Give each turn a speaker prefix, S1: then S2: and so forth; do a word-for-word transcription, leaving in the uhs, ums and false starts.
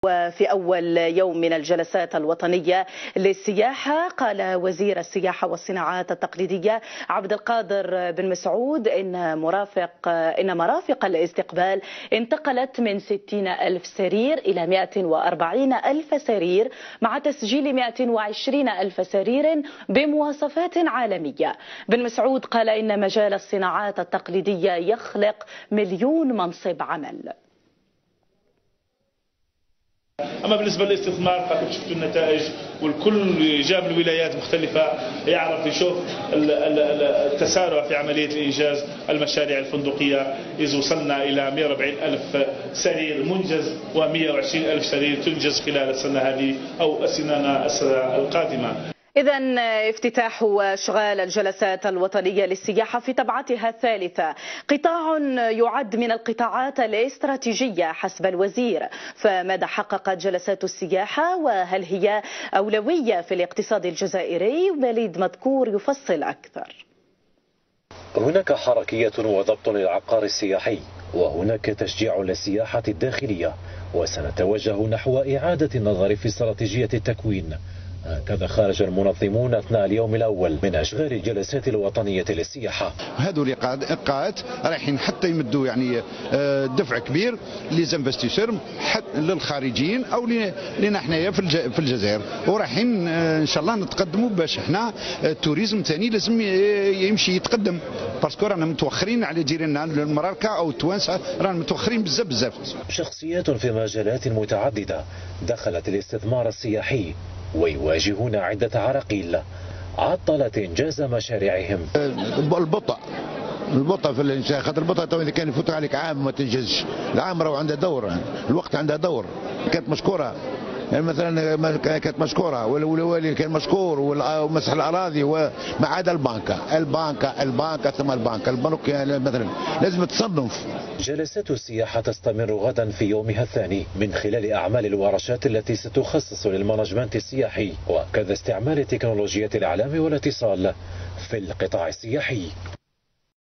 S1: وفي أول يوم من الجلسات الوطنية للسياحة قال وزير السياحة والصناعات التقليدية عبد القادر بن مسعود إن مرافق إن مرافق الاستقبال انتقلت من ستين ألف سرير إلى مئة وأربعين ألف سرير مع تسجيل مئة وعشرين ألف سرير بمواصفات عالمية. بن مسعود قال إن مجال الصناعات التقليدية يخلق مليون منصب عمل.
S2: أما بالنسبة للاستثمار فكنت شفتوا النتائج، والكل جاء من ولايات مختلفة يعرف يشوف التسارع في عملية الإنجاز المشاريع الفندقية، إذ وصلنا إلى مئة وأربعين ألف سرير منجز و120 ألف سرير تنجز خلال السنة هذه أو السنة القادمة.
S1: إذن افتتاح واشغال الجلسات الوطنية للسياحة في طبعتها الثالثة قطاع يعد من القطاعات الاستراتيجية حسب الوزير، فماذا حققت جلسات السياحة وهل هي أولوية في الاقتصاد الجزائري؟ وليد مذكور يفصل أكثر.
S3: هناك حركية وضبط للعقار السياحي، وهناك تشجيع للسياحة الداخلية، وسنتوجه نحو إعادة النظر في استراتيجية التكوين. هكذا خرج المنظمون أثناء اليوم الأول من أشغال الجلسات الوطنية للسياحة.
S4: هذو اللقاءات رايحين حتى يمدوا يعني دفع كبير لزانفستيسور للخارجيين أو لنا حنايا في الجزائر، ورايحين إن شاء الله نتقدموا باش احنا التوريزم ثاني لازم يمشي يتقدم، باسكو رانا متوخرين على جيراننا المراكا أو التوانسة، رانا متوخرين بزاف بزاف.
S3: شخصيات في مجالات متعددة دخلت الاستثمار السياحي ويواجهون عدة عراقيل عطلت إنجاز مشاريعهم.
S4: البطء البطء في الإنشاء، خاطر البطء تو إذا كان يفوت عليك عام ما تنجزش، العام راهو عنده دور، الوقت عنده دور. كانت مشكورة يعني مثلا كانت مشكوره والوالي كان مشكور ومسح الاراضي وما عدا البنكه البنكه البنكه ثم البنكه البنوك يعني مثلا لازم تصنف.
S3: جلسات السياحه تستمر غدا في يومها الثاني من خلال اعمال الورشات التي ستخصص للمانجمنت السياحي وكذا استعمال تكنولوجيا الاعلام والاتصال في القطاع السياحي.